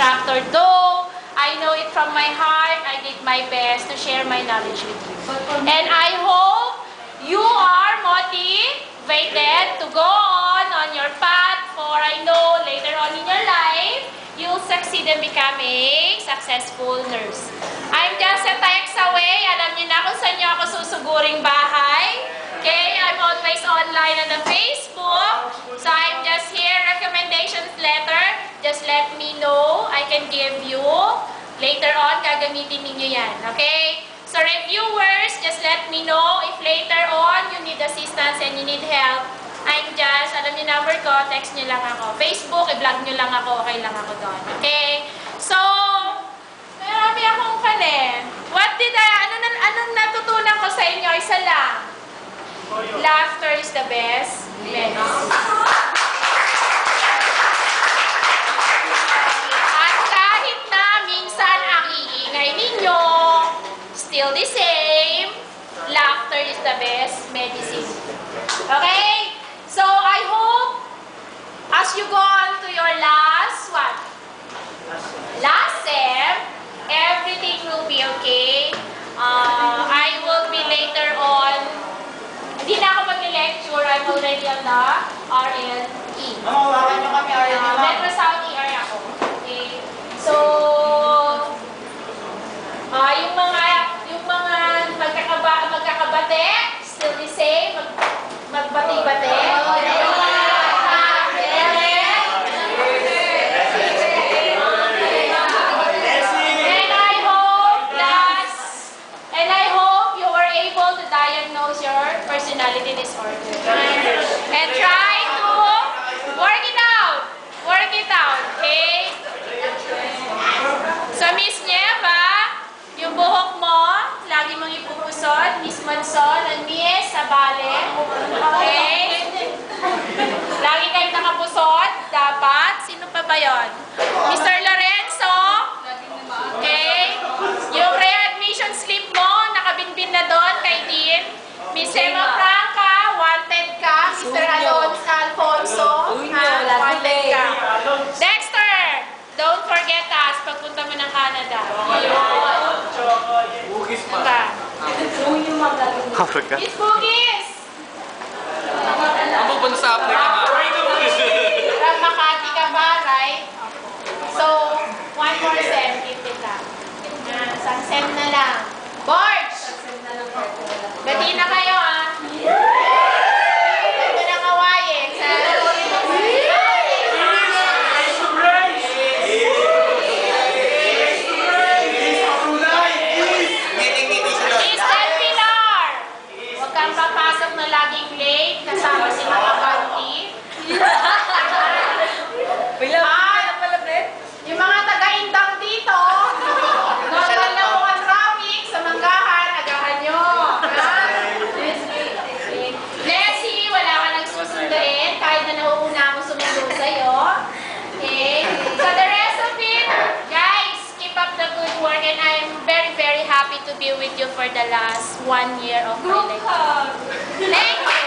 instructor. Though I know it from my heart, I did my best to share my knowledge with you. And I hope you are motivated to go on your path, for I know later on in your life, you'll succeed and become a successful nurse. I'm just a text away. Alam niyo na kung saan niyo ako susuguring bahay. Okay, I'm always online on the Facebook. So I'm just here, recommendations letter. Just let me know. I can give you. Later on, gagamitin ninyo yan. Okay? So reviewers, just let me know if later on you need assistance and you need help. I'm just, alam niyo number ko, text niyo lang ako. Facebook, i-vlog niyo lang ako, okay lang ako doon. Okay? So, marami akong What did anong natutunan ko sa inyo? Isa lang. Laughter is the best medicine. At kahit na minsan ang iingay ninyo, still the same, laughter is the best medicine. Okay? So, I hope, as you go on to your last, last sem, everything will be okay. I will be later on, hindi na ako mag-lecture, I'm already on the RLE. Mawawakan nyo kami RLE. Metro South ER ako. Okay? So, yung mga magkakabate, still the same, magbati-bate. And I hope you were able to diagnose your personality disorder. And try to work it out. Work it out, okay? So, Miss Neva, yung buhok mo, lagi mong ipupusot. Miss Monson and Miss Sabale. Okay? Lagi kayong nakapusot. Dapat. Sino pa ba yun? Mr. Lorenzo. Okay? Yung re-admission slip mo, nakabinbin na doon kay Dean. Miss Emma Franca, wanted ka. Mr. Alfonso, wanted ka. Dexter, don't forget us pagpunta mo ng Canada. Bugis pa. Africa. Miss Bugis! Ako pa sa Africa nga. From Makati ka ba, right? So, one more sem, give it up. Isang sem na lang. Borge! Bati na kayo, ah. Huwag mo nang awayin. Kristen Pilar! Huwag kang papasok na laging late. Kasama si mga Banti. Yung mga taga-indang dito, normal na kung ang traffic sa Manggahan, agahan nyo. Leslie, wala ka nagsusunduin kahit na nauuna mo sumundo sa'yo. Okay? So the rest of it, guys, keep up the good work and I'm very, very happy to be with you for the last 1 year of my life. Thank you!